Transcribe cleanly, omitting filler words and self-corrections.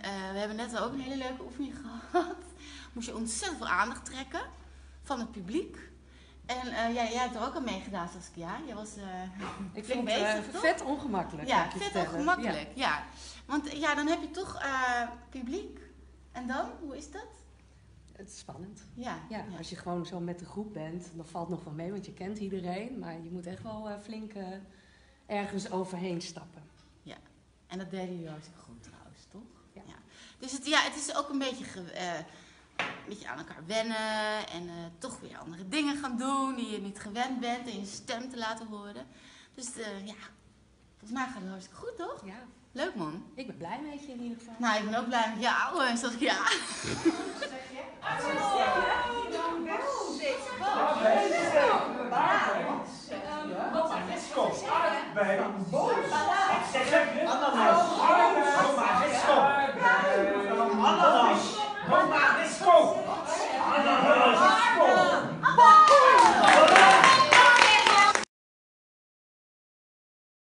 we hebben net ook een hele leuke oefening gehad. Moest je ontzettend veel aandacht trekken van het publiek. En jij hebt er ook aan meegedaan, Saskia. Jij was ik flink vond bezig, het toch? vet ongemakkelijk. Ja, vet ongemakkelijk. Ja. Want ja, dan heb je toch publiek. En dan? Hoe is dat? Het is spannend. Ja. Als je gewoon zo met de groep bent, dan valt het nog wel mee, want je kent iedereen. Maar je moet echt wel flink ergens overheen stappen. Ja, en dat deden jullie hartstikke goed trouwens, toch? Ja. Dus het is ook een beetje aan elkaar wennen en toch weer andere dingen gaan doen die je niet gewend bent en je stem te laten horen. Dus volgens mij gaat het hartstikke goed, toch? Ja. Leuk, man. Ik ben blij met je in ieder geval. Nou, ik ben ook blij met jou, Saskia. Bij een boot. Ananas.